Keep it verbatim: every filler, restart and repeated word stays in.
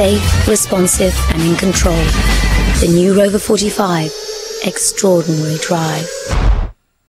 Safe, responsive and in control. The new Rover forty-five. Extraordinary drive.